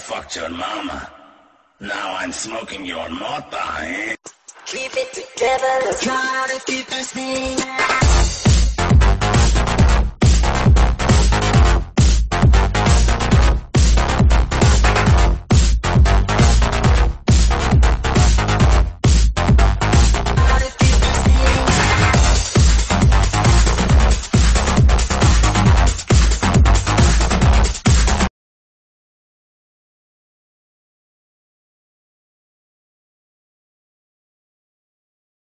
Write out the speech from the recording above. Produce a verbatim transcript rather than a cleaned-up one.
fucked your mama. Now I'm smoking your mota, eh? Keep it together, try to keep this thing.